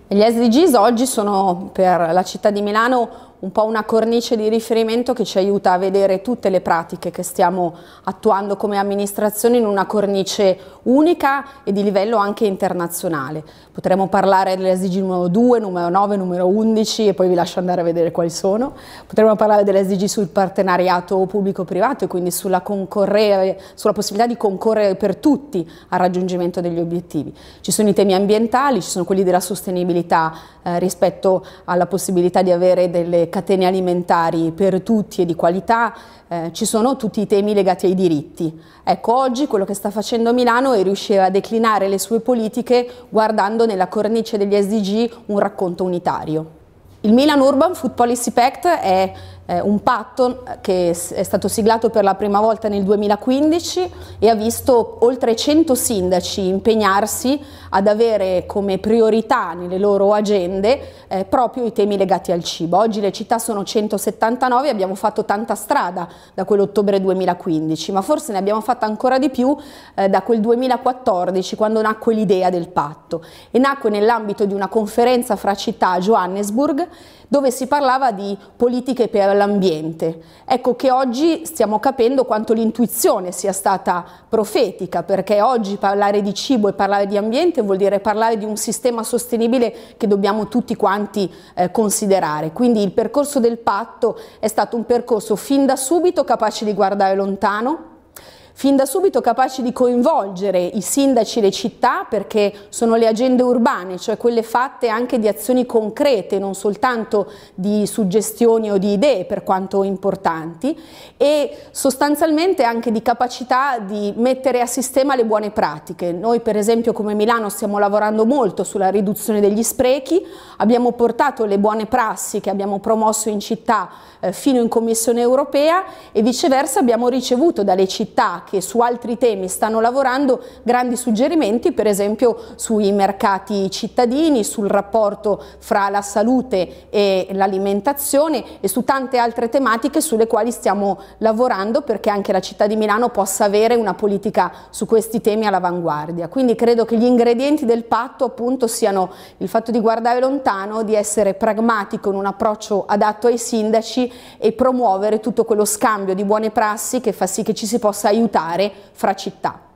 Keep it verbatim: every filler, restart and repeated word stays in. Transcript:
Gli S D Gs oggi sono per la città di Milano un po' una cornice di riferimento che ci aiuta a vedere tutte le pratiche che stiamo attuando come amministrazione in una cornice unica e di livello anche internazionale. Potremmo parlare dell'S D G numero due, numero nove, numero undici e poi vi lascio andare a vedere quali sono. Potremmo parlare dell'S D G sul partenariato pubblico-privato e quindi sulla, sulla possibilità di concorrere per tutti al raggiungimento degli obiettivi. Ci sono i temi ambientali, ci sono quelli della sostenibilità eh, rispetto alla possibilità di avere delle catene alimentari per tutti e di qualità, eh, ci sono tutti i temi legati ai diritti. Ecco, oggi quello che sta facendo Milano è riuscire a declinare le sue politiche guardando nella cornice degli S D G un racconto unitario. Il Milan Urban Food Policy Pact è eh, un patto che è stato siglato per la prima volta nel duemilaquindici e ha visto oltre cento sindaci impegnarsi ad avere come priorità nelle loro agende eh, proprio i temi legati al cibo. Oggi le città sono centosettantanove e abbiamo fatto tanta strada da quell'ottobre duemilaquindici, ma forse ne abbiamo fatta ancora di più eh, da quel duemilaquattordici, quando nacque l'idea del patto, e nacque nell'ambito di una conferenza fra città a Johannesburg, dove si parlava di politiche per l'ambiente. Ecco che oggi stiamo capendo quanto l'intuizione sia stata profetica, perché oggi parlare di cibo e parlare di ambiente vuol dire parlare di un sistema sostenibile che dobbiamo tutti quanti eh, considerare. Quindi il percorso del patto è stato un percorso fin da subito capace di guardare lontano, fin da subito capaci di coinvolgere i sindaci e le città, perché sono le agende urbane, cioè quelle fatte anche di azioni concrete, non soltanto di suggestioni o di idee per quanto importanti, e sostanzialmente anche di capacità di mettere a sistema le buone pratiche. Noi per esempio come Milano stiamo lavorando molto sulla riduzione degli sprechi, abbiamo portato le buone prassi che abbiamo promosso in città eh, fino in Commissione europea e viceversa abbiamo ricevuto dalle città che su altri temi stanno lavorando grandi suggerimenti, per esempio sui mercati cittadini, sul rapporto fra la salute e l'alimentazione e su tante altre tematiche sulle quali stiamo lavorando perché anche la città di Milano possa avere una politica su questi temi all'avanguardia. Quindi credo che gli ingredienti del patto appunto siano il fatto di guardare lontano, di essere pragmatico in un approccio adatto ai sindaci e promuovere tutto quello scambio di buone prassi che fa sì che ci si possa aiutare fra città.